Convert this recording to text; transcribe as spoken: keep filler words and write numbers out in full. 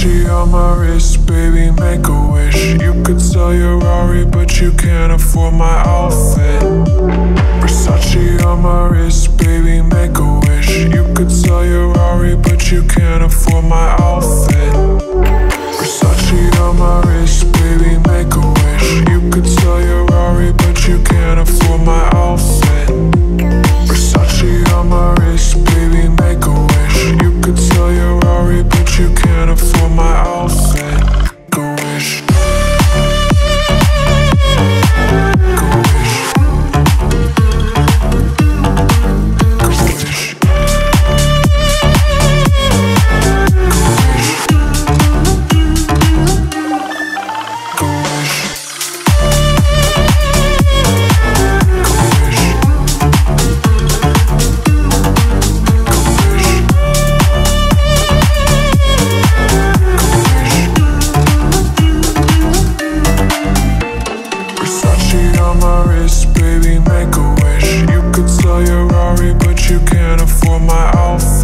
Versace on my wrist, baby, make a wish. You could sell your Rari, but you can't afford my outfit. Versace on my wrist, baby, make a wish. You could sell your Rari, but you can't afford my outfit. Versace on my wrist, baby, make a wish. You could sell your Rari, but you can't afford my outfit. Versace on my wrist, baby, make a wish. You could sell your Rari, but you can't afford my outfit. Make a wish. Make a wish. Make a wish. Versace on my wrist, baby, make a wish. You could sell your Rari, but you can't afford my outfit.